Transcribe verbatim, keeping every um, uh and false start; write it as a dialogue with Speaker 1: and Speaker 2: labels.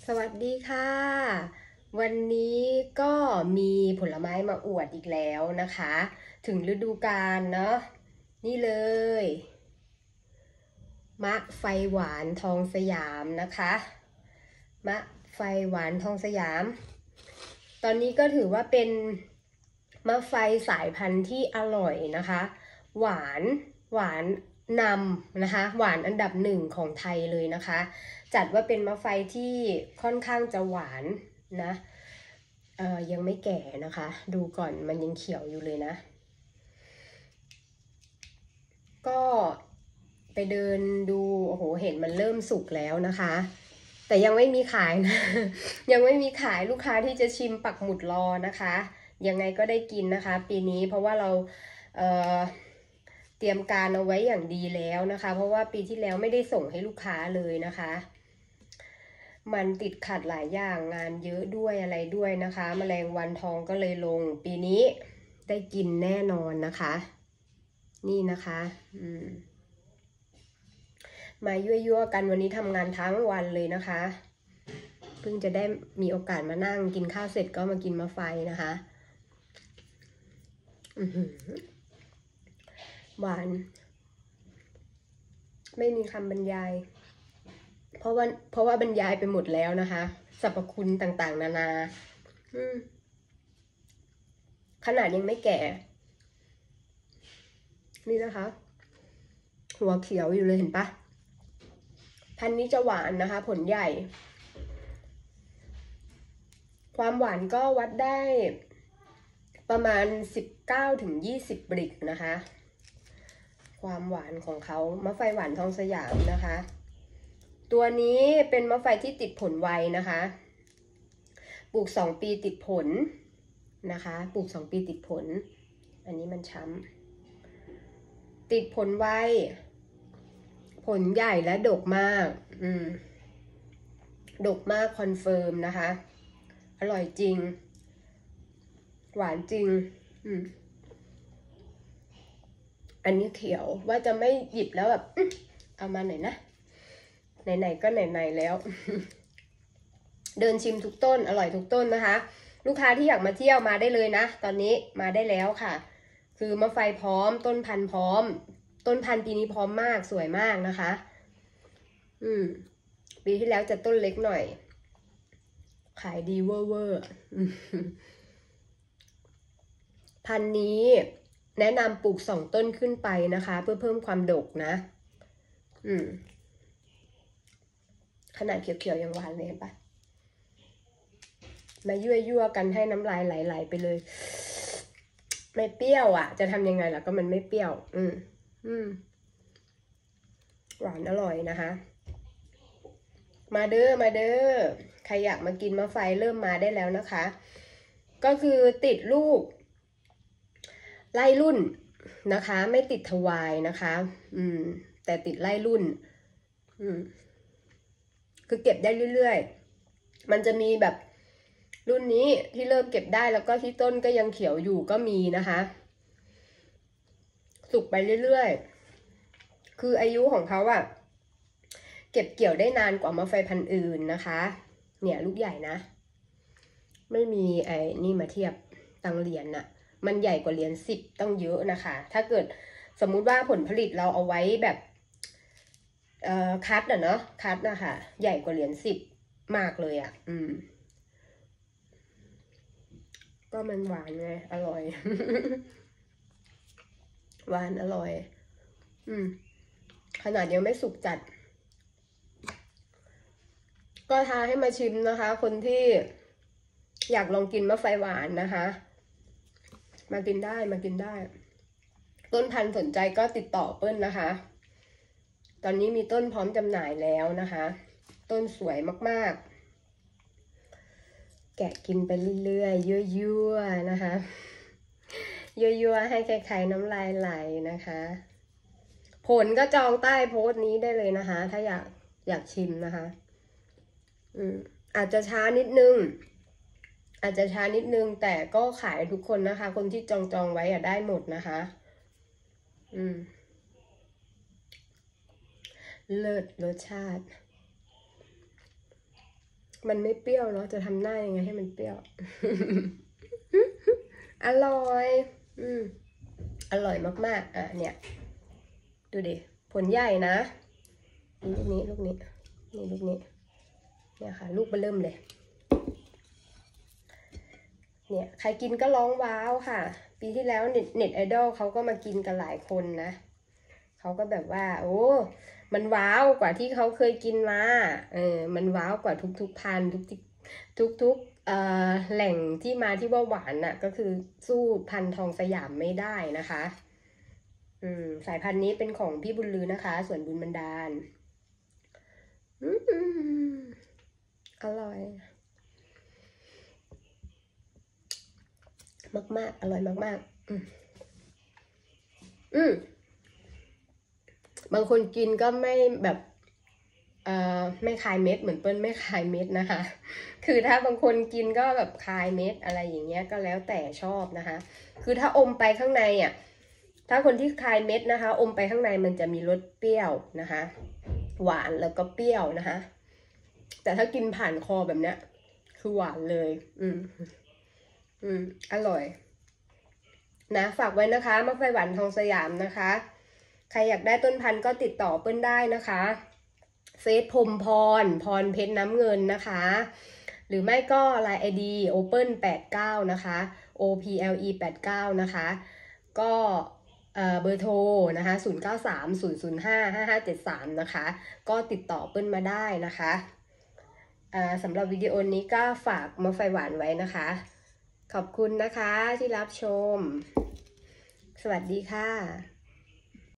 Speaker 1: สวัสดีค่ะวันนี้ก็มีผลไม้มาอวดอีกแล้วนะคะถึงฤดูกาลเนาะนี่เลยมะไฟหวานทองสยามนะคะมะไฟหวานทองสยามตอนนี้ก็ถือว่าเป็นมะไฟสายพันธุ์ที่อร่อยนะคะหวานหวานนำนะคะหวานอันดับหนึ่งของไทยเลยนะคะจัดว่าเป็นมะไฟที่ค่อนข้างจะหวานนะเอ่อยังไม่แก่นะคะดูก่อนมันยังเขียวอยู่เลยนะก็ไปเดินดูโอ้โหเห็นมันเริ่มสุกแล้วนะคะแต่ยังไม่มีขายนะยังไม่มีขายลูกค้าที่จะชิมปักหมุดรอนะคะยังไงก็ได้กินนะคะปีนี้เพราะว่าเราเอ่อเตรียมการเอาไว้อย่างดีแล้วนะคะเพราะว่าปีที่แล้วไม่ได้ส่งให้ลูกค้าเลยนะคะมันติดขัดหลายอย่างงานเยอะด้วยอะไรด้วยนะคะแมลงวันทองก็เลยลงปีนี้ได้กินแน่นอนนะคะนี่นะคะอืมมายั่วๆกันวันนี้ทำงานทั้งวันเลยนะคะเพิ่งจะได้มีโอกาสมานั่งกินข้าวเสร็จก็มากินมะไฟนะคะอือหือหวานไม่มีคำบรรยายเพราะว่าเพราะว่าบรรยายไปหมดแล้วนะคะสรรพคุณต่างๆนานาอืมขนาดยังไม่แก่นี่นะคะหัวเขียวอยู่เลยเห็นปะพันธุ์นี้จะหวานนะคะผลใหญ่ความหวานก็วัดได้ประมาณสิบเก้าถึงยี่สิบบริกนะคะความหวานของเขามะไฟหวานทองสยามนะคะตัวนี้เป็นมะไฟที่ติดผลไวนะคะปลูกสองปีติดผลนะคะปลูกสองปีติดผลอันนี้มันช้ำติดผลไวผลใหญ่และดกมากอืมดกมากคอนเฟิร์มนะคะอร่อยจริงหวานจริงอืมอันนี้เขียวว่าจะไม่หยิบแล้วแบบเอามาหน่อยนะไหนๆก็ไหนๆแล้วเดินชิมทุกต้นอร่อยทุกต้นนะคะลูกค้าที่อยากมาเที่ยวมาได้เลยนะตอนนี้มาได้แล้วค่ะคือมะไฟพร้อมต้นพันธุ์พร้อมต้นพันธุ์ปีนี้พร้อมมากสวยมากนะคะอืมปีที่แล้วจะต้นเล็กหน่อยขายดีเวอร์เวอร์พันธุ์นี้แนะนำปลูกสองต้นขึ้นไปนะคะเพื่อเพิ่มความดกนะอืมขนาดเขียวๆยังหวานเลยเห็นปะมายั่วยั่วกันให้น้ำลายไหลๆไปเลยไม่เปรี้ยวอ่ะจะทำยังไงล่ะก็มันไม่เปรี้ยวอืมอืมหวานอร่อยนะคะมาเด้อมาเด้อใครอยากมากินมะไฟเริ่มมาได้แล้วนะคะก็คือติดลูกไล่รุ่นนะคะไม่ติดทวายนะคะอืมแต่ติดไล่รุ่นอืมคือเก็บได้เรื่อยๆมันจะมีแบบรุ่นนี้ที่เริ่มเก็บได้แล้วก็ที่ต้นก็ยังเขียวอยู่ก็มีนะคะสุกไปเรื่อยๆคืออายุของเขาอะเก็บเกี่ยวได้นานกว่ามะไฟพันธุ์อื่นนะคะเนี่ยลูกใหญ่นะไม่มีไอ้นี่มาเทียบตังเหรียญน่ะมันใหญ่กว่าเหรียญสิบต้องเยอะนะคะถ้าเกิดสมมุติว่าผลผลิตเราเอาไว้แบบเอ่อคัดอะเนาะคัดนะคะใหญ่กว่าเหรียญสิบมากเลยอะอืมก็มันหวานไงอร่อย หวานอร่อยอืมขนาดยังไม่สุกจัดก็ท้าให้มาชิมนะคะคนที่อยากลองกินมะไฟหวานนะคะมากินได้มากินได้ต้นพันธุ์สนใจก็ติดต่อเปิ้ลนะคะตอนนี้มีต้นพร้อมจำหน่ายแล้วนะคะต้นสวยมากๆแกะกินไปเรื่อยๆยั่วๆนะคะยั่วๆให้ใครๆน้ำลายไหลนะคะผลก็จองใต้โพสต์นี้ได้เลยนะคะถ้าอยากอยากชิมนะคะอืมอาจจะช้านิดนึงอาจจะช้านิดนึงแต่ก็ขายทุกคนนะคะคนที่จองจองไว้อะได้หมดนะคะอืมเลิศรสชาติมันไม่เปรี้ยวเนาะจะทำหน้ายังไงให้มันเปรี้ยว อร่อยอืมอร่อยมากๆอ่ะเนี่ยดูดิผลใหญ่นะลูกนี้ลูกนี้นี่ลูกนี้เนี่ยค่ะลูกเบเริ่มเลยเนี่ยใครกินก็ร้องว้าวค่ะปีที่แล้วเน็ตเน็ตไอดอลเขาก็มากินกันหลายคนนะเขาก็แบบว่าโอ้มันว้าวกว่าที่เขาเคยกินมาเออมันว้าวกว่าทุกๆพันทุกทุกทุกเอ่อแหล่งที่มาที่ว่าหวานน่ะก็คือสู้พันธุ์ทองสยามไม่ได้นะคะอืมสายพันธุ์นี้เป็นของพี่บุญลือนะคะส่วนบุญบันดาลอืมอร่อยมากๆอร่อยมากๆอืมอืมบางคนกินก็ไม่แบบเอ่อไม่คายเม็ดเหมือนเปิ้ลไม่คายเม็ดนะคะคือถ้าบางคนกินก็แบบคายเม็ดอะไรอย่างเงี้ยก็แล้วแต่ชอบนะคะคือถ้าอมไปข้างในอ่ะถ้าคนที่คายเม็ดนะคะอมไปข้างในมันจะมีรสเปรี้ยวนะคะหวานแล้วก็เปรี้ยวนะคะแต่ถ้ากินผ่านคอแบบเนี้ยคือหวานเลยอืมอืมอร่อยนะฝากไว้นะคะมะไฟหวานทองสยามนะคะใครอยากได้ต้นพันธุ์ก็ติดต่อเปิ้ลได้นะคะเฟซพรมพรพรเพชรน้ำเงินนะคะหรือไม่ก็ไลน์ ไอ ดี open แปดเก้านะคะ โอ พี แอล อี แปดเก้านะคะก็เบอร์โทรนะคะศูนย์เก้าสามศูนย์ศูนย์ห้าห้าห้าเจ็ดสามนะคะก็ติดต่อเปิ้ลมาได้นะคะสำหรับวิดีโอนี้ก็ฝากมะไฟหวานไว้นะคะขอบคุณนะคะที่รับชมสวัสดีค่ะ